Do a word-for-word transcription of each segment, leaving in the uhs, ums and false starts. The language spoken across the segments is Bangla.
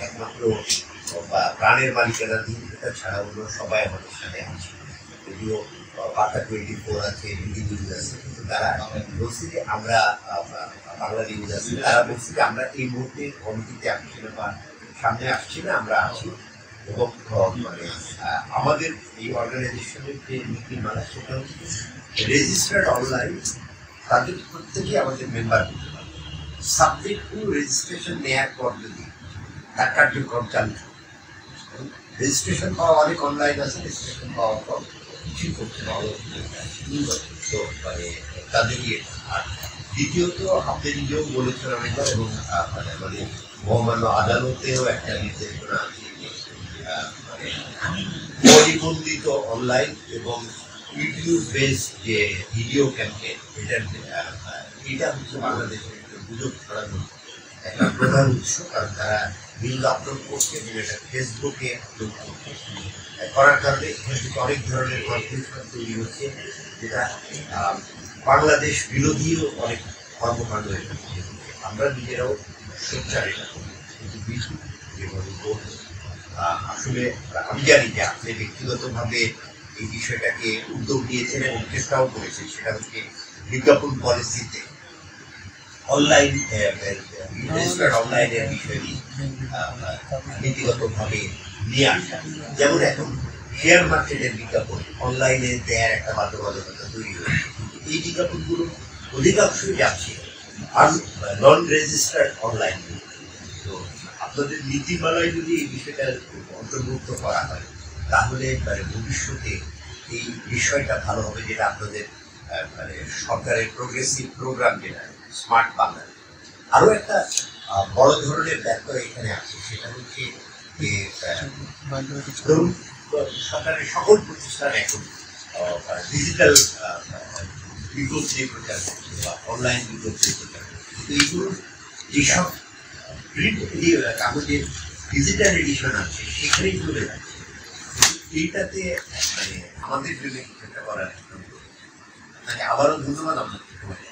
একমাত্র প্রাণের মালিকেরা দিন ছাড়া অন্য সবাই আমাদের সাথে আছে। যদিও পাতা টোয়েন্টি ফোর আছে, হিন্দি নিউজ আছে, কিন্তু তারা বলছে যে আমরা বাংলা নিউজ আছে, তারা বলছে যে আমরা এই মুহূর্তে কমিটিতে আসছি না বা সামনে আসছি না, আমরা আছি। এবং মানে আমাদের এই অর্গানাইজেশনের যে নীতিমালা সেটা হচ্ছে রেজিস্টার্ড অনলাইন, তাদের প্রত্যেকেই আমাদের মেম্বার হতে পারে। সাবজেক্ট টু রেজিস্ট্রেশন নেওয়ার পর যদি তার কার্যক্রম চালু, রেজিস্ট্রেশন পাওয়া অনেক অনলাইন আছে, রেজিস্ট্রেশন পাওয়ার পর কিছুই করতে পারো তো মানে তাদেরই। আর দ্বিতীয়ত আপনি নিজেও বলেছেন অনেকবার, এবং মানে মানে মহামান্য আদালতেও একটা নির্দেশনা আছে মানে পরিবর্তিত অনলাইন এবং ইউটিউব বেস যে ভিডিও ক্যাম্পেইন, এটার এটা হচ্ছে বাংলাদেশের গুজব ছড়ানোর একটা প্রধান উৎস। কারণ তারা নিউজ আপলোড করছে এবং এটা ফেসবুকে আপলোড করছে, করার কারণে এখান থেকে অনেক ধরনের কনফিউশন তৈরি হচ্ছে, যেটা বাংলাদেশ বিরোধীও অনেক কর্মকাণ্ড এখান থেকে হচ্ছে। আমরা নিজেরাও সোচ্চার এটা করি, কিন্তু বিশু যেভাবে বলছে আসলে আমি জানি যে আপনি ব্যক্তিগতভাবে এই বিষয়টাকে উদ্যোগ নিয়েছেন এবং চেষ্টাও করেছেন। সেটা হচ্ছে বিজ্ঞাপন পলিসিতে অনলাইন রেজিস্টার্ড অনলাইনের বিষয়টি নীতিগতভাবে নিয়ে আসা। যেমন এখন শেয়ার মার্কেটের বিজ্ঞাপন অনলাইনে দেওয়ার একটা বাধ্যবাধকতা তৈরি হয়েছে, এই বিজ্ঞাপনগুলো অধিকাংশই যাচ্ছে আর নন রেজিস্টার্ড অনলাইন। তো আপনাদের নীতিমালায় যদি এই বিষয়টা অন্তর্ভুক্ত করা হয় তাহলে মানে ভবিষ্যতে এই বিষয়টা ভালো হবে, যেটা আপনাদের মানে সরকারের প্রোগ্রেসিভ প্রোগ্রাম যেটা স্মার্ট বাংলা। আরও একটা বড় ধরনের ব্যাপার এখানে আছে, সেটা হচ্ছে যে সরকারের সকল প্রতিষ্ঠান এখন ডিজিটাল বিজ্ঞপ্তি প্রচার করছে বা অনলাইন বিজ্ঞপ্তি প্রচার করছে। কিন্তু এইগুলোর যেসব প্রিন্ট কাগজের ডিজিটাল এডিশন আছে সেখানেই চলে যাচ্ছে। এইটাতে মানে আমাদের জন্য কিছু একটা করার মানে আবারও ধন্যবাদ আপনাকে।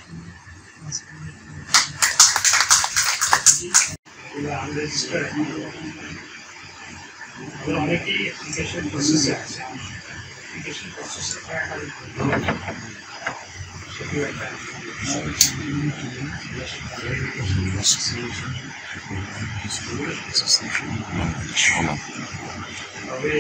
অনেকেই অ্যাপ্লিকেশন প্রসেসে আছে, অ্যাপ্লিকেশন প্রসেসে সেটিও একটা তবে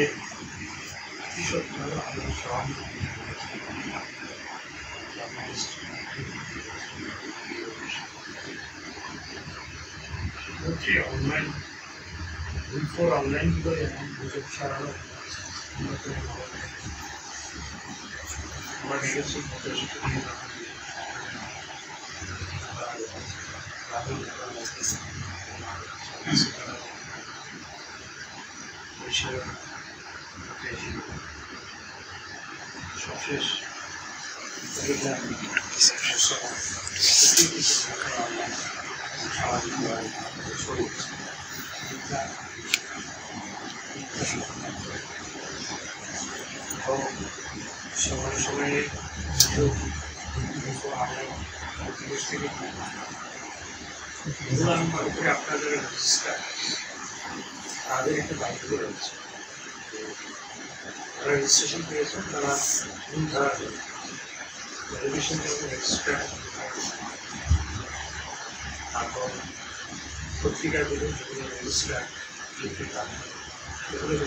হচ্ছে অনলাইন ফর অনলাইন করে এখন গুজব ছড়ানো আমার নিজস্ব সবশেষ সময় সময়ে উপরে আপনাদের তাদের একটা দায়িত্ব রয়েছে, তারা রেজিস্ট্রেশন করেছেন, তারা তারা রেজিস্ট্রেশন এক্সট্রা তারপর পত্রিকাগুলো যেগুলো রেজিস্টার সেগুলো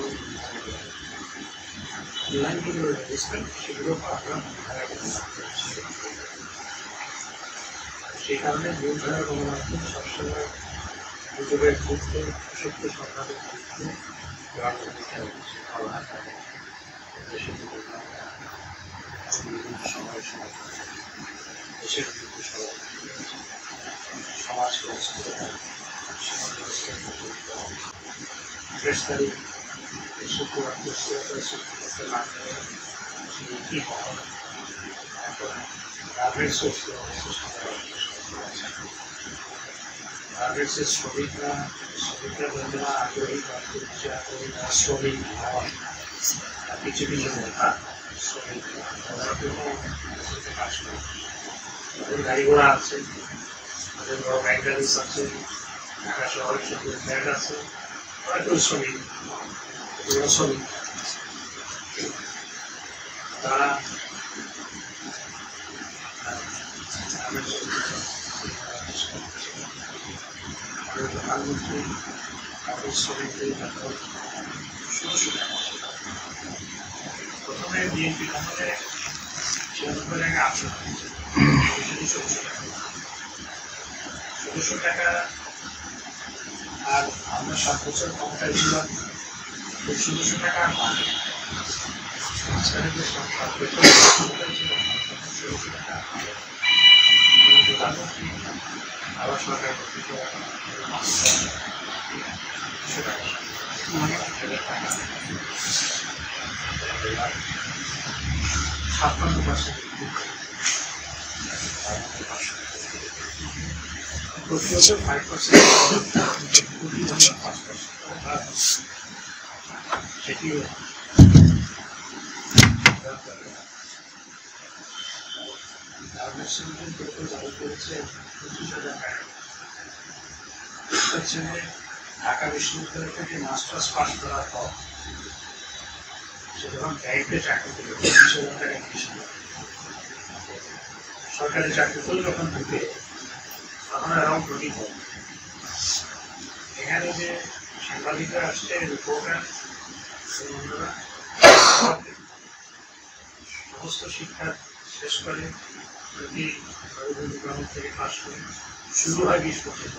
অনলাইন যেগুলো রেজিস্টার সেগুলো আমরা সেই কারণে নিউজ ধারার গণমাধ্যম সবসময় গুজবের ক্ষেত্রে সত্য সংবাদের ক্ষেত্রে সময় সময় দেশের সমাজ গ্রেফতারি শুক্রবার কি হয় এখন গার্মেন্টসের শ্রমিকরা শ্রমিকরা বন্ধুরা আগ্রহী বা শ্রমিক হওয়া কিছু কিছু নেতা শ্রমিকরা কাজ করে, তাদের গাড়ি ঘোড়া আছে, তাদের বড় ব্যাংকারিস আছে, ঢাকা শহরের সাথে ফ্ল্যাট আছে, শ্রমিক শ্রমিক তারা প্রধানমন্ত্রী কাগজ শ্রমিকদের ষোলোশো টাকা প্রথমে বিএনপি আমলে ছিয়ানব্বই টাকা আটশো ষোলোশো টাকা ষোলোশো টাকা আর আমরা সাত বছর ক্ষমতায় ছিলাম ওই ষোলোশো টাকা আর পানি মাঝখানে যে সাত বছর ক্ষমতায় ছিলাম ষোলোশো টাকা প্রধানমন্ত্রী আবার সরকার কর্তৃক দুশো টাকা ছাপ্পান্ন পার্সেন্ট প্রতি বছর ফাইভ পার্সেন্ট পাঁচ পার্সেন্ট সেটিও চালু করেছে পঁচিশ হাজার টাকা ঢাকা বিশ্ববিদ্যালয় থেকে মাস্টার্স পাস করার পর সে যখন ব্যাংকে চাকরি করে পঁচিশ হাজার টাকা হিসেবে সরকারি চাকরি করে যখন ঢুকে তখন অ্যারাউন্ড টোয়েন্টি ফোর এখানে যে সাংবাদিকরা আসছে রিপোর্টার বন্ধুরা সমস্ত শিক্ষা শেষ করে যদি গ্রাম থেকে পাশ করে শুরু হয় বিশ পঁচিশ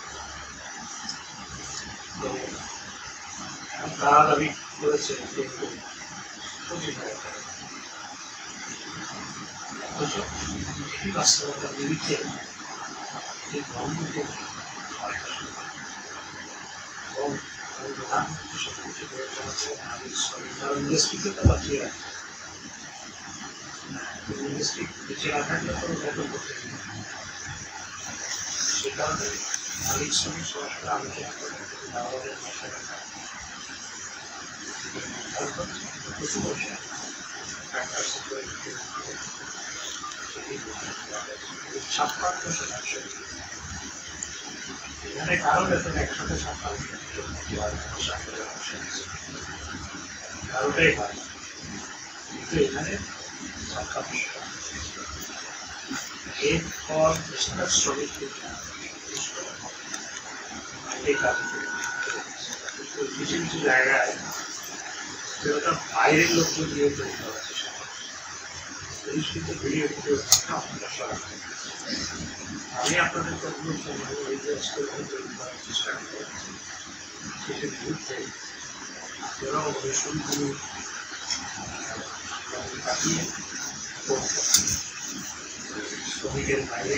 তারা দাবি করেছে পঁচিশ হাজার টাকা অথচ এই বাস্তবতার বিরুদ্ধে এই ধর্মকে হয় এবং প্রধানমন্ত্রী সবকিছু করে চালাচ্ছে তারা ইন্ডাস্ট্রিকে তো বাঁচিয়ে রাখে ইন্ডাস্ট্রি বেঁচে না থাকলে তো বেতন করতে সে কারণে মালিক শ্রমিক সরাসরি আলোচনা করে আমাদের ভাষায় প্রচুর পয়সা ছাপ্পান্ন শতাংশ এখানে কারো বেতন একসাথে ছাপ্পান্ন কারোটাই হয় কিন্তু এখানে ছাপ্পান্ন এরপর বেশিরভাগ শ্রমিকদের কিছু কিছু জায়গায় যেটা বাইরের লোকজন দিয়ে তৈরি করা পরিস্থিতি বেরিয়ে উঠতে আমি আপনাদের কতগুলো তৈরি করার চেষ্টা করি সেটির বিরুদ্ধে যারা অবশ্যইগুলো কাটিয়ে শ্রমিকের বাইরে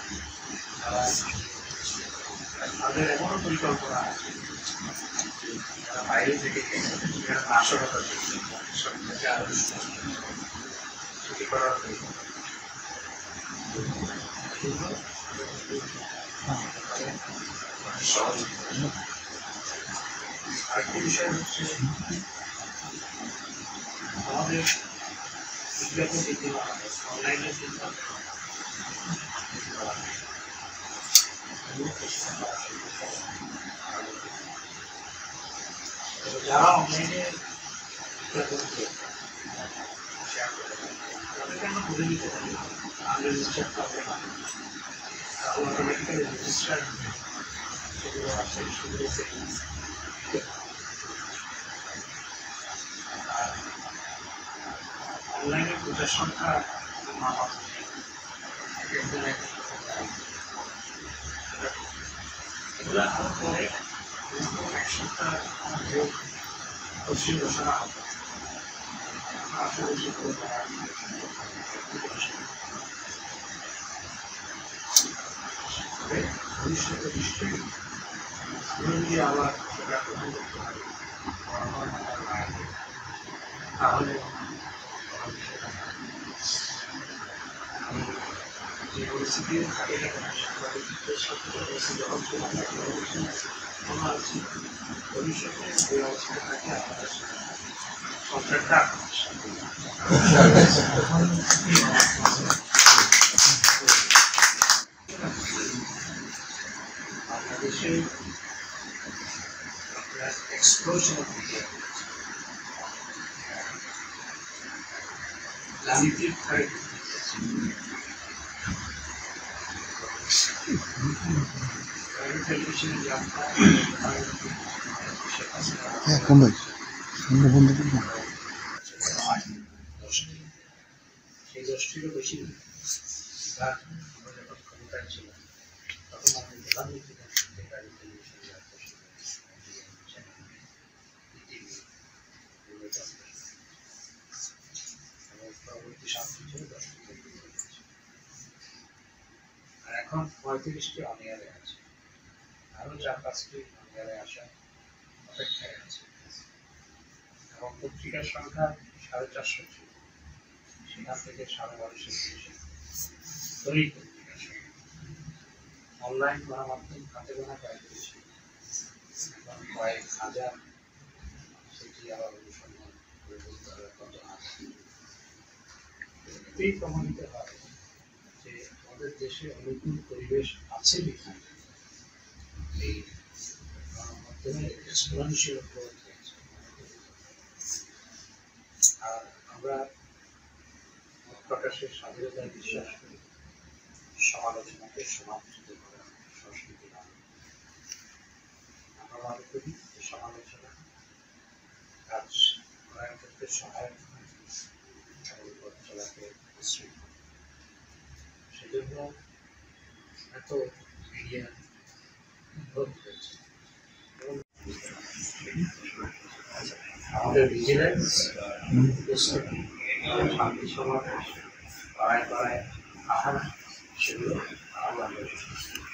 তাদের এমনও পরিকল্পনা আছে যারা বাইরে থেকে নাশকতা শ্রমিককে আরো ছুটি করার আরেকটি বিষয় হচ্ছে আমাদের বিজ্ঞাপন দিতে অনলাইনে যারা অনলাইনে বিজ্ঞাপন তাদেরকে আমরা বলে দিতে পারি আনরেজিস্টার্ড পাবে না অটোমেটিক্যালি রেজিস্টার্ড সেগুলো আছে সেগুলোতে অনলাইনে প্রচার সংখ্যা মাপা এগুলো আরো পরে এক সপ্তাহ পশ্চিম ঘোষণা হবে আশা করছি ভবিষ্যতে নিশ্চয়ই যদি আবার সেটা গ্রহণ করতে পারি তাহলে যে পরিস্থিতি থাকে না কেন সাংবাদিকদের সাথে যখন মনে হচ্ছে ভবিষ্যতে যে অবস্থা থাকে আপনাদের কন্ট্রাক্টটা বাংলাদেশে explosion of media. Limited fight. Private television in Japan. হ্যাঁ কম ভাই আমরা বন্ধ করবো সেই দশটিরও বেশি আমরা যখন ক্ষমতায় ছিলাম তখন আমাদের প্রধানমন্ত্রী প্রাইভেট টেলিভিশন এবং পরবর্তী সাত বছরে দশটি আর এখন পঁয়ত্রিশটি অনিয়ারে আছে আরও চার পাঁচটি অনিয়ারে আসার অপেক্ষায় আছে এবং পত্রিকার সংখ্যা সাড়ে চারশো ছিল সেখান থেকে সাড়ে বারোশো বেশি দৈনিক পত্রিকার সংখ্যা অনলাইন গণমাধ্যম হাতে গোনা কয়েকটি ছিল এখন কয়েক হাজার সেটি আবার অনুসন্ধান করে বলতে হবে কত আছে এতেই প্রমাণিত হয় যে আমাদের দেশে অনুকূল পরিবেশ আছে বিধায় এই গণমাধ্যমের এক্সপোনেনশিয়াল গ্রোথ হয়েছে আর আমরা মত প্রকাশের স্বাধীনতায় বিশ্বাস করি সমালোচনাকে সমালোচিত করার সংস্কৃতি না আমরা মনে করি যে সমালোচনা কাজ করার ক্ষেত্রে সহায়ক হয় এবং পথ চলাকে বিশ্রী হয় সেজন্য এত মিডিয়া গ্রোথ হয়েছে আমাদের ভিজিলেন্স উপস্থিতি শান্তি সমাবেশ পাড়ায় পাড়ায় আহার সেগুলো আরও আমরা